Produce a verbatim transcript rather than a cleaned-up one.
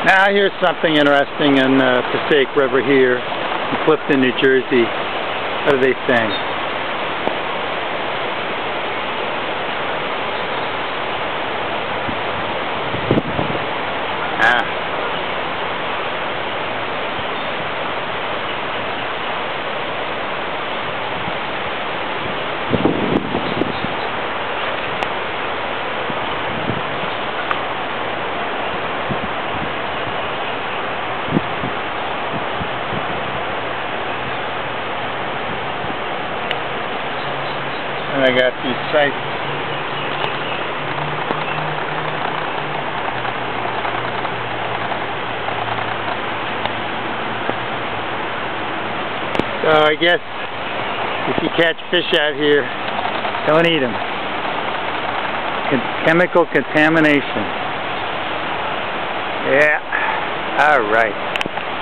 Now here's something interesting in uh, Passaic River here in Clifton, New Jersey. What do they sing? Ah. And I got these sites. So I guess if you catch fish out here, don't eat them. Chemical contamination. Yeah. All right.